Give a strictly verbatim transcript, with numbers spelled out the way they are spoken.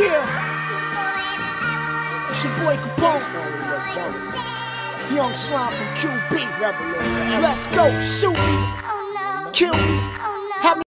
Yeah, it's your boy Capone, Young Slime from Q B. Let's go, shoot me, kill me.